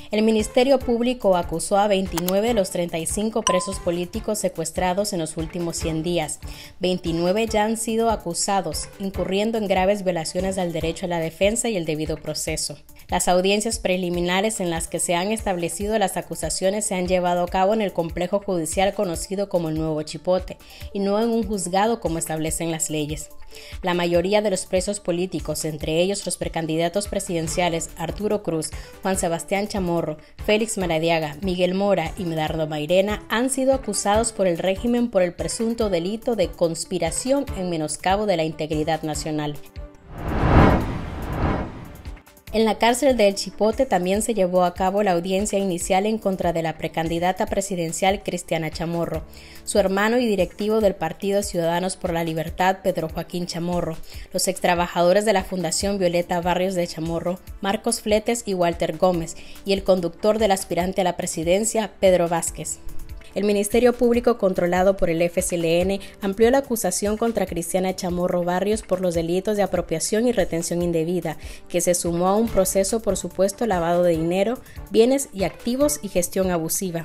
El Ministerio Público acusó a 29 de los 35 presos políticos secuestrados en los últimos 100 días. 29 ya han sido acusados, incurriendo en graves violaciones al derecho a la defensa y el debido proceso. Las audiencias preliminares en las que se han establecido las acusaciones se han llevado a cabo en el complejo judicial conocido como el Nuevo Chipote y no en un juzgado como establecen las leyes. La mayoría de los presos políticos, entre ellos los precandidatos presidenciales Arturo Cruz, Juan Sebastián Chamorro, Félix Maradiaga, Miguel Mora y Medardo Mairena, han sido acusados por el régimen por el presunto delito de conspiración en menoscabo de la integridad nacional. En la cárcel de El Chipote también se llevó a cabo la audiencia inicial en contra de la precandidata presidencial Cristiana Chamorro, su hermano y directivo del Partido Ciudadanos por la Libertad, Pedro Joaquín Chamorro, los extrabajadores de la Fundación Violeta Barrios de Chamorro, Marcos Fletes y Walter Gómez, y el conductor del aspirante a la presidencia, Pedro Vázquez. El Ministerio Público, controlado por el FCLN, amplió la acusación contra Cristiana Chamorro Barrios por los delitos de apropiación y retención indebida, que se sumó a un proceso por supuesto lavado de dinero, bienes y activos y gestión abusiva.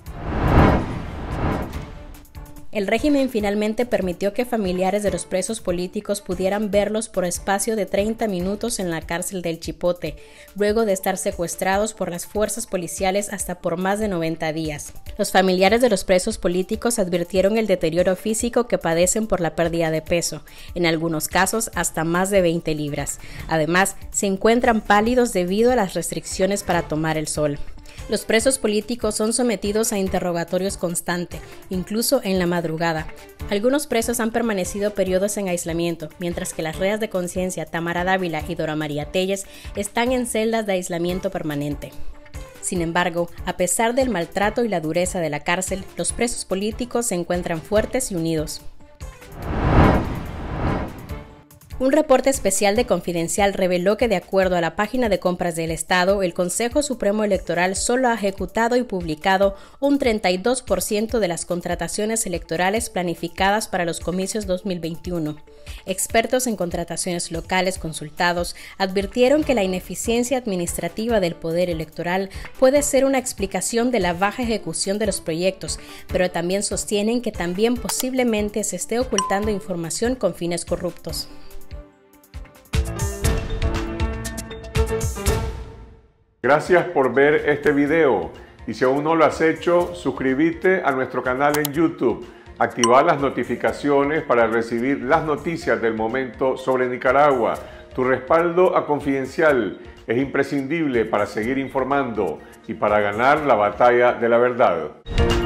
El régimen finalmente permitió que familiares de los presos políticos pudieran verlos por espacio de 30 minutos en la cárcel del Chipote, luego de estar secuestrados por las fuerzas policiales hasta por más de 90 días. Los familiares de los presos políticos advirtieron el deterioro físico que padecen por la pérdida de peso, en algunos casos hasta más de 20 libras. Además, se encuentran pálidos debido a las restricciones para tomar el sol. Los presos políticos son sometidos a interrogatorios constantes, incluso en la madrugada. Algunos presos han permanecido periodos en aislamiento, mientras que las reas de conciencia Tamara Dávila y Dora María Telles están en celdas de aislamiento permanente. Sin embargo, a pesar del maltrato y la dureza de la cárcel, los presos políticos se encuentran fuertes y unidos. Un reporte especial de Confidencial reveló que, de acuerdo a la página de compras del Estado, el Consejo Supremo Electoral solo ha ejecutado y publicado un 32% de las contrataciones electorales planificadas para los comicios 2021. Expertos en contrataciones locales consultados advirtieron que la ineficiencia administrativa del poder electoral puede ser una explicación de la baja ejecución de los proyectos, pero también sostienen que también posiblemente se esté ocultando información con fines corruptos. Gracias por ver este video y si aún no lo has hecho, suscríbete a nuestro canal en YouTube, activar las notificaciones para recibir las noticias del momento sobre Nicaragua. Tu respaldo a Confidencial es imprescindible para seguir informando y para ganar la batalla de la verdad.